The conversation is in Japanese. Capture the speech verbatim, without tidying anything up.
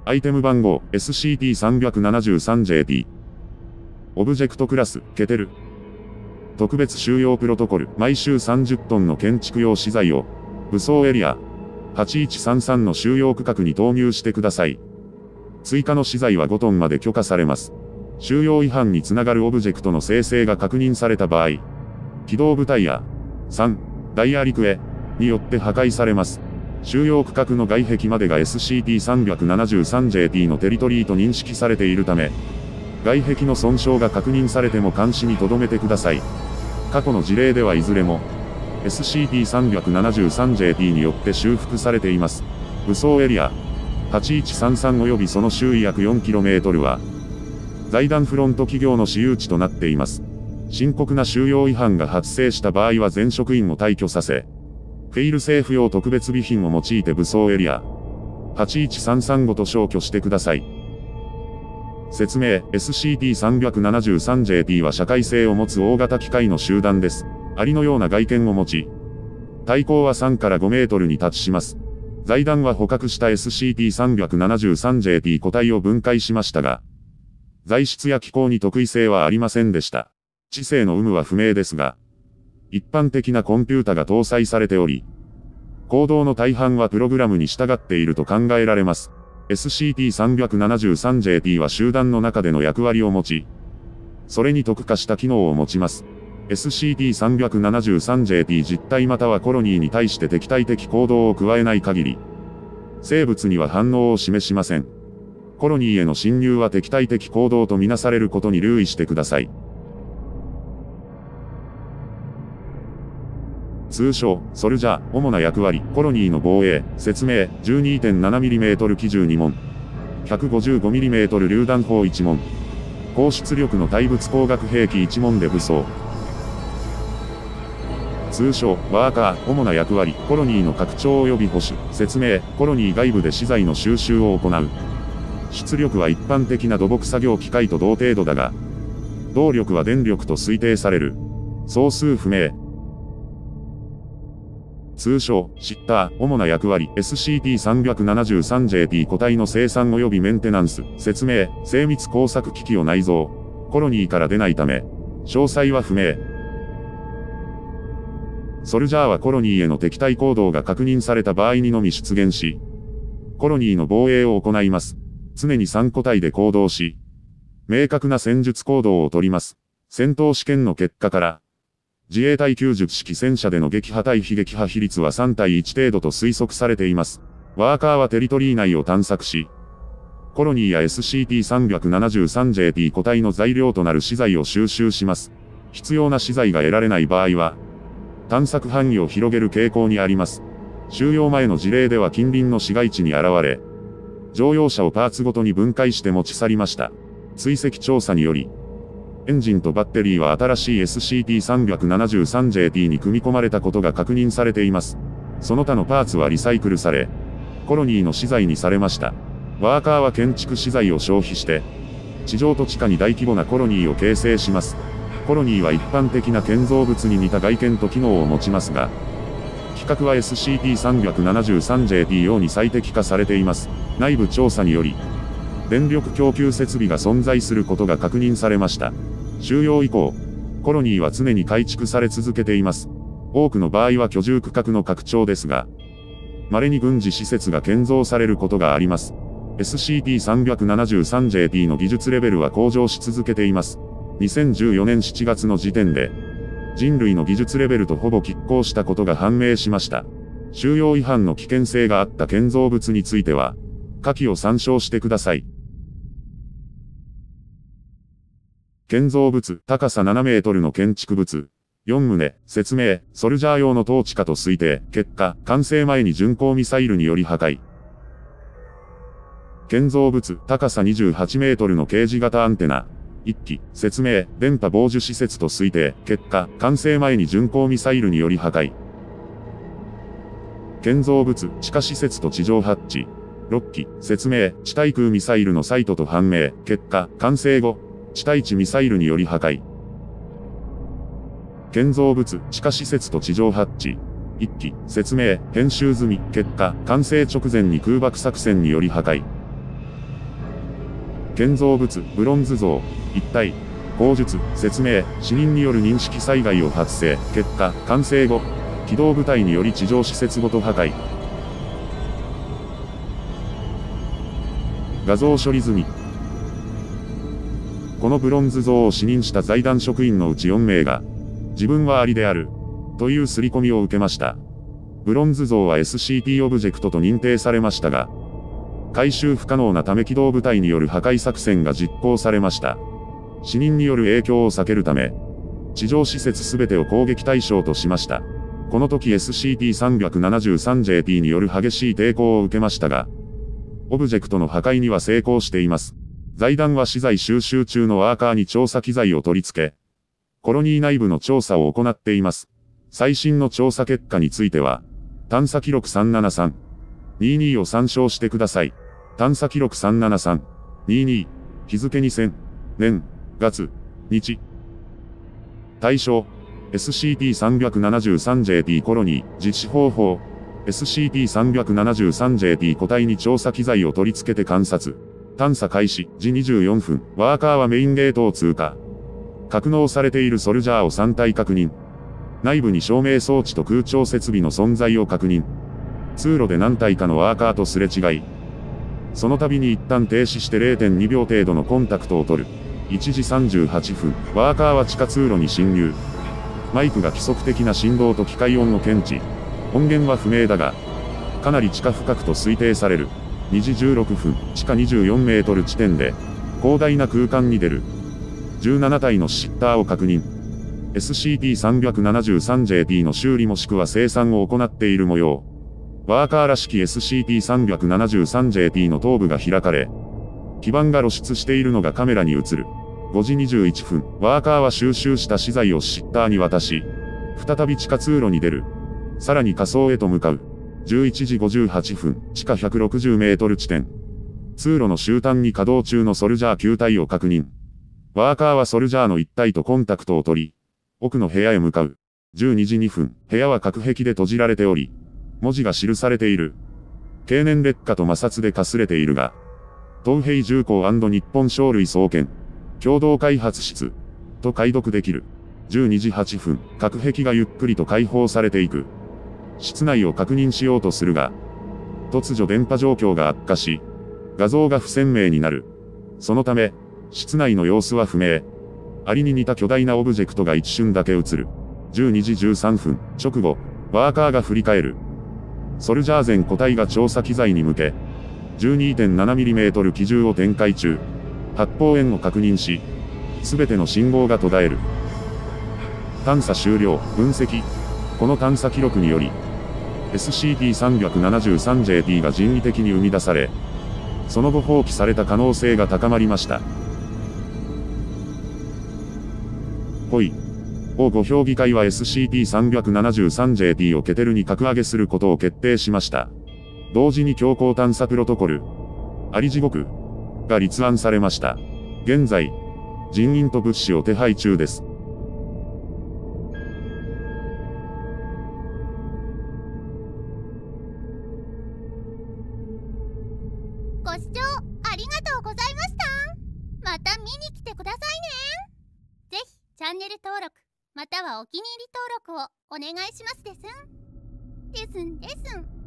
アイテム番号 エスシーティーさんななさんジェーティー。オブジェクトクラス、ケテル。特別収容プロトコル、毎週さんじゅっトンの建築用資材を、武装エリア、はちいちさんさんの収容区画に投入してください。追加の資材はごトンまで許可されます。収容違反につながるオブジェクトの生成が確認された場合、機動部隊や、さん、ダイヤリクエ、によって破壊されます。収容区画の外壁までが エスシーティーさんななさんジェーティー のテリトリーと認識されているため、外壁の損傷が確認されても監視に留めてください。過去の事例ではいずれも、エスシーティーさんななさんジェーティー によって修復されています。武装エリア、はちいちさんさん及びその周囲約 よんキロメートル は、財団フロント企業の私有地となっています。深刻な収容違反が発生した場合は全職員を退去させ、フェイルセーフ用特別備品を用いて武装エリア、はちいちさんさんごと消去してください。説明、エスシーティーさんななさんジェーティー は社会性を持つ大型機械の集団です。アリのような外見を持ち、体高はさんからごメートルに達します。財団は捕獲した エスシーティーさんななさんジェーティー 個体を分解しましたが、材質や気候に特異性はありませんでした。知性の有無は不明ですが、一般的なコンピュータが搭載されており、行動の大半はプログラムに従っていると考えられます。エスシーティーさんななさんジェーティー は集団の中での役割を持ち、それに特化した機能を持ちます。エスシーティーさんななさんジェーティー 実体またはコロニーに対して敵対的行動を加えない限り、生物には反応を示しません。コロニーへの侵入は敵対的行動とみなされることに留意してください。通称、ソルジャー、主な役割、コロニーの防衛、説明、じゅうにてんななミリメートル 機銃に門、ひゃくごじゅうごミリメートル 榴弾砲いち門、高出力の対物光学兵器いち門で武装。通称、ワーカー、主な役割、コロニーの拡張及び保守、説明、コロニー外部で資材の収集を行う。出力は一般的な土木作業機械と同程度だが、動力は電力と推定される。総数不明。通称、シッター、主な役割、エスシーティーさんななさんジェーティー 個体の生産及びメンテナンス、説明、精密工作機器を内蔵、コロニーから出ないため、詳細は不明。ソルジャーはコロニーへの敵対行動が確認された場合にのみ出現し、コロニーの防衛を行います。常にさん個体で行動し、明確な戦術行動をとります。戦闘試験の結果から、自衛隊きゅうじゅう式戦車での撃破対非撃破比率はさん対いち程度と推測されています。ワーカーはテリトリー内を探索し、コロニーや エスシーティーさんななさんジェーティー 個体の材料となる資材を収集します。必要な資材が得られない場合は、探索範囲を広げる傾向にあります。収容前の事例では近隣の市街地に現れ、乗用車をパーツごとに分解して持ち去りました。追跡調査により、エンジンとバッテリーは新しい エスシーティーさんななさんジェーティー に組み込まれたことが確認されています。その他のパーツはリサイクルされ、コロニーの資材にされました。ワーカーは建築資材を消費して、地上と地下に大規模なコロニーを形成します。コロニーは一般的な建造物に似た外見と機能を持ちますが、規格は エスシーティーさんななさんジェーティー 用に最適化されています。内部調査により、電力供給設備が存在することが確認されました。収容以降、コロニーは常に改築され続けています。多くの場合は居住区画の拡張ですが、稀に軍事施設が建造されることがあります。エスシーティーさんななさんジェーティー の技術レベルは向上し続けています。にせんじゅうよねんしちがつの時点で、人類の技術レベルとほぼ拮抗したことが判明しました。収容違反の危険性があった建造物については、下記を参照してください。建造物、高さななメートルの建築物。よん棟、説明、ソルジャー用の統治下と推定、結果、完成前に巡航ミサイルにより破壊。建造物、高さにじゅうはちメートルのケージ型アンテナ。いっき、説明、電波傍受施設と推定、結果、完成前に巡航ミサイルにより破壊。建造物、地下施設と地上ハッチ。ろっき、説明、地対空ミサイルのサイトと判明、結果、完成後、地対地ミサイルにより破壊。建造物、地下施設と地上ハッチ。いっき、説明、編集済み、結果、完成直前に空爆作戦により破壊。 建造物、ブロンズ像、一体、口述、説明、死人による認識災害を発生、結果、完成後、機動部隊により地上施設ごと破壊。画像処理済み。このブロンズ像を視認した財団職員のうちよんめいが、自分はアリである、という刷り込みを受けました。ブロンズ像は エスシーピー オブジェクトと認定されましたが、回収不可能なため機動部隊による破壊作戦が実行されました。死人による影響を避けるため、地上施設すべてを攻撃対象としました。この時 エスシーピーさんななさんジェーピー による激しい抵抗を受けましたが、オブジェクトの破壊には成功しています。財団は資材収集中のワーカーに調査機材を取り付け、コロニー内部の調査を行っています。最新の調査結果については、探査記録さんななさんにじゅうにを参照してください。探査記録さんななさんにじゅうに、日付にせんねん、月、日。対象、エスシーピーさんななさんジェーピー コロニー、実施方法、エスシーピーさんななさんジェーピー 個体に調査機材を取り付けて観察。探査開始、時にじゅうよんふん、ワーカーはメインゲートを通過。格納されているソルジャーをさん体確認。内部に照明装置と空調設備の存在を確認。通路で何体かのワーカーとすれ違い。その度に一旦停止して れいてんにびょう程度のコンタクトを取る。いちじさんじゅうはっぷん、ワーカーは地下通路に侵入。マイクが規則的な振動と機械音を検知。音源は不明だが、かなり地下深くと推定される。にじじゅうろっぷん、地下にじゅうよんメートル地点で、広大な空間に出る。じゅうななたいのシッターを確認。エスシーピーさんななさんジェーピー の修理もしくは生産を行っている模様。ワーカーらしき エスシーピーさんななさんジェーピー の頭部が開かれ、基板が露出しているのがカメラに映る。ごじにじゅういっぷん、ワーカーは収集した資材をシッターに渡し、再び地下通路に出る。さらに下層へと向かう。じゅういちじごじゅうはっぷん、地下ひゃくろくじゅうメートル地点。通路の終端に稼働中のソルジャーきゅう体を確認。ワーカーはソルジャーのいち体とコンタクトを取り、奥の部屋へ向かう。じゅうにじにふん、部屋は隔壁で閉じられており、文字が記されている。経年劣化と摩擦でかすれているが、東平重工&日本商類総研、共同開発室、と解読できる。じゅうにじはっぷん、隔壁がゆっくりと開放されていく。室内を確認しようとするが、突如電波状況が悪化し、画像が不鮮明になる。そのため、室内の様子は不明。アリに似た巨大なオブジェクトが一瞬だけ映る。じゅうにじじゅうさんふん、直後、ワーカーが振り返る。ソルジャー全個体が調査機材に向け、じゅうにてんななミリメートル 機銃を展開中。発砲円を確認し、すべての信号が途絶える。探査終了、分析。この探査記録により、エスシーピーさんななさんジェーピー が人為的に生み出され、その後放棄された可能性が高まりました。ほい。をご評議会は エスシーピーさんななさんジェーピー をケテルに格上げすることを決定しました。同時に強行探査プロトコル、アリ地獄が立案されました。現在、人員と物資を手配中です。 ご視聴ありがとうございました。また見に来てくださいね。ぜひチャンネル登録またはお気に入り登録をお願いしますですん。ですんですん。